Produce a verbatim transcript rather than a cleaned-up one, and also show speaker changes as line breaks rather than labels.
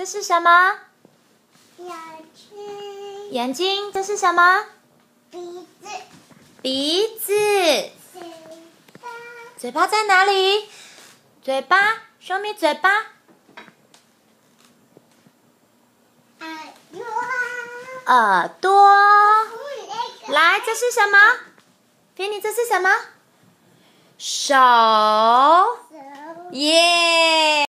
这是什么？
眼睛。
眼睛。这是什么？
鼻子。
鼻子。
嘴巴。
嘴巴在哪里？嘴巴 ，show me 嘴巴。
耳朵。
耳朵。
那个、
来，这是什么？菲尼，这是什么？手。
手。
耶！